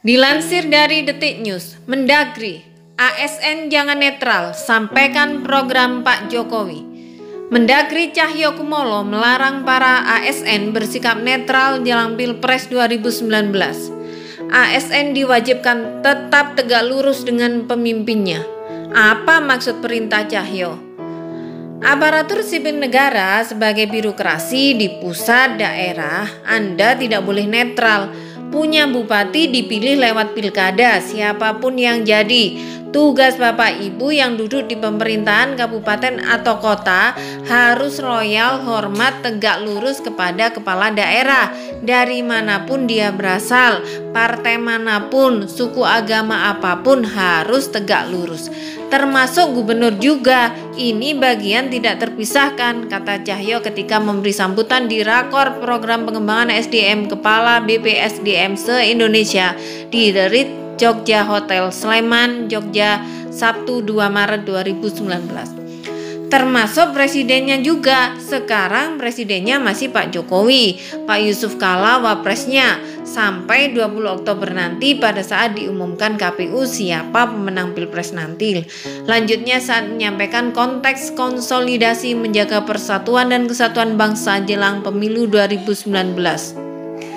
Dilansir dari Detik News, Mendagri, ASN jangan netral, sampaikan program Pak Jokowi. Mendagri Cahyokumolo melarang para ASN bersikap netral jelang Pilpres 2019. ASN diwajibkan tetap tegak lurus dengan pemimpinnya. Apa maksud perintah Cahyo? Aparatur sipil negara sebagai birokrasi di pusat daerah, Anda tidak boleh netral. Punya bupati dipilih lewat pilkada, siapapun yang jadi. Tugas Bapak Ibu yang duduk di pemerintahan kabupaten atau kota harus loyal, hormat, tegak lurus kepada kepala daerah dari manapun dia berasal, partai manapun, suku agama apapun harus tegak lurus. Termasuk gubernur juga, ini bagian tidak terpisahkan, kata Cahyo ketika memberi sambutan di Rakor Program Pengembangan SDM Kepala BPSDM se-Indonesia di The Ritz Jogja Hotel Sleman, Jogja, Sabtu 2 Maret 2019. Termasuk presidennya juga. Sekarang presidennya masih Pak Jokowi, Pak Yusuf Kalla wapresnya, sampai 20 Oktober nanti pada saat diumumkan KPU siapa pemenang Pilpres nanti. Lanjutnya saat menyampaikan konteks konsolidasi menjaga persatuan dan kesatuan bangsa jelang pemilu 2019.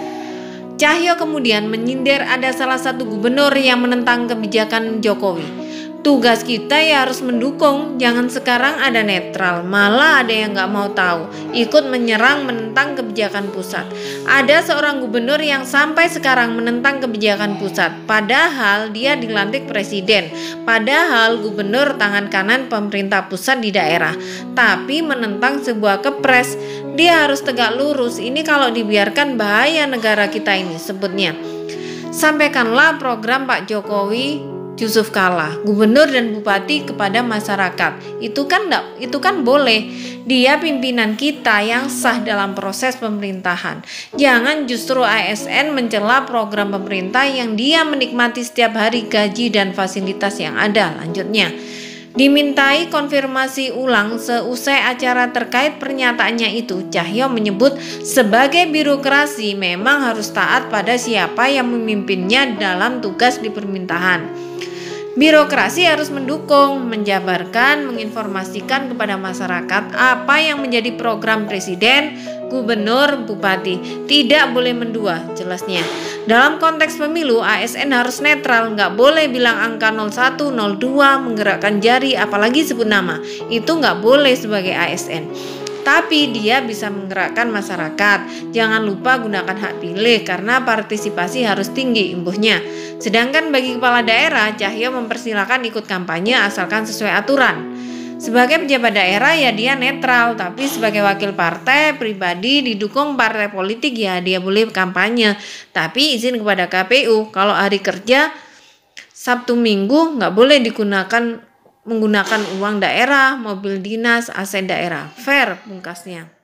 Cahyo kemudian menyindir ada salah satu gubernur yang menentang kebijakan Jokowi. Tugas kita ya harus mendukung, jangan sekarang ada netral, malah ada yang gak mau tahu, ikut menyerang menentang kebijakan pusat. Ada seorang gubernur yang sampai sekarang menentang kebijakan pusat, padahal dia dilantik presiden, padahal gubernur tangan kanan pemerintah pusat di daerah, tapi menentang sebuah kepres. Dia harus tegak lurus, ini kalau dibiarkan bahaya negara kita ini sebutnya. Sampaikanlah program Pak Jokowi Yusuf Kalla, gubernur dan bupati kepada masyarakat. Itu kan boleh. Dia pimpinan kita yang sah dalam proses pemerintahan. Jangan justru ASN mencela program pemerintah yang dia menikmati setiap hari gaji dan fasilitas yang ada. Lanjutnya, dimintai konfirmasi ulang seusai acara terkait pernyataannya itu, Cahyo menyebut sebagai birokrasi memang harus taat pada siapa yang memimpinnya dalam tugas di pemerintahan. Birokrasi harus mendukung, menjabarkan, menginformasikan kepada masyarakat apa yang menjadi program presiden, gubernur, bupati. Tidak boleh mendua, jelasnya. Dalam konteks pemilu, ASN harus netral, nggak boleh bilang angka 01, 02, menggerakkan jari, apalagi sebut nama. Itu nggak boleh sebagai ASN. Tapi dia bisa menggerakkan masyarakat. Jangan lupa gunakan hak pilih karena partisipasi harus tinggi, imbuhnya. Sedangkan bagi kepala daerah, Cahyo mempersilahkan ikut kampanye asalkan sesuai aturan. Sebagai pejabat daerah ya dia netral, tapi sebagai wakil partai pribadi didukung partai politik ya dia boleh kampanye. Tapi izin kepada KPU, kalau hari kerja Sabtu Minggu nggak boleh menggunakan uang daerah, mobil dinas, aset daerah. Fair pungkasnya.